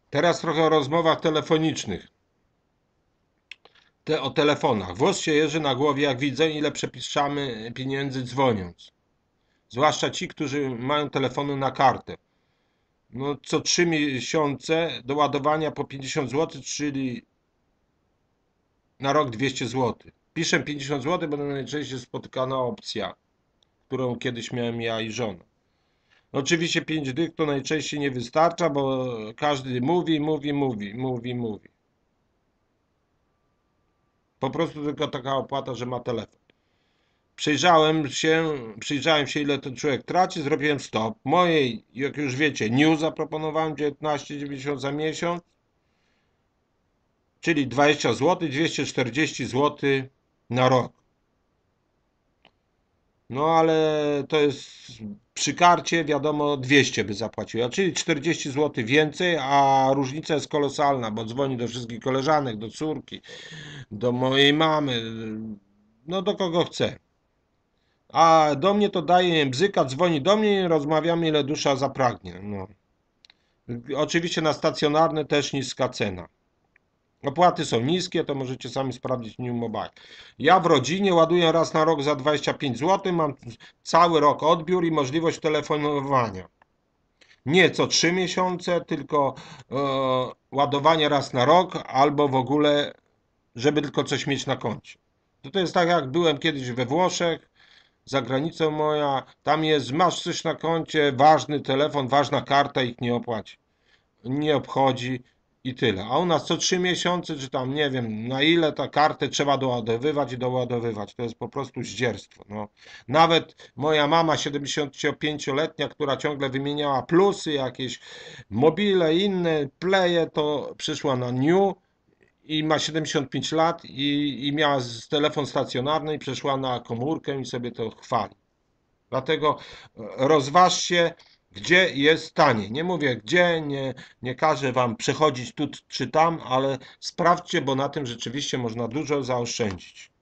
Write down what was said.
Teraz trochę o rozmowach telefonicznych. O telefonach. Włos się jeży na głowie, jak widzę, ile przepiszczamy pieniędzy dzwoniąc. Zwłaszcza ci, którzy mają telefony na kartę. No, co 3 miesiące do ładowania po 50 zł, czyli na rok 200 zł. Piszę 50 zł, bo najczęściej spotykana opcja, którą kiedyś miałem ja i żona. Oczywiście 5 dych to najczęściej nie wystarcza, bo każdy mówi. Po prostu tylko taka opłata, że ma telefon. Przyjrzałem się, ile ten człowiek traci, zrobiłem stop. Mojej, jak już wiecie, new zaproponowałem 19,90 za miesiąc, czyli 20 zł, 240 zł na rok. No ale to jest przy karcie, wiadomo, 200 by zapłaciła, czyli 40 zł więcej, a różnica jest kolosalna, bo dzwoni do wszystkich koleżanek, do córki, do mojej mamy, no do kogo chce. A do mnie to daje bzyka, dzwoni do mnie i rozmawiamy ile dusza zapragnie. No. Oczywiście na stacjonarne też niska cena. Opłaty są niskie, to możecie sami sprawdzić w New Mobile. Ja w rodzinie ładuję raz na rok za 25 zł, mam cały rok odbiór i możliwość telefonowania. Nie co 3 miesiące, tylko ładowanie raz na rok, albo w ogóle, żeby tylko coś mieć na koncie. To jest tak, jak byłem kiedyś we Włoszech, za granicą moja, tam jest, masz coś na koncie, ważny telefon, ważna karta, ich nie opłaci. Nie obchodzi i tyle. A u nas co 3 miesiące, czy tam nie wiem na ile ta kartę trzeba doładowywać i doładowywać. To jest po prostu zdzierstwo. No. Nawet moja mama 75-letnia, która ciągle wymieniała plusy, jakieś mobile, inne playe, to przyszła na New i ma 75 lat i miała telefon stacjonarny i przeszła na komórkę i sobie to chwali. Dlatego rozważcie, gdzie jest taniej. Nie mówię gdzie, nie każę wam przechodzić tu czy tam, ale sprawdźcie, bo na tym rzeczywiście można dużo zaoszczędzić.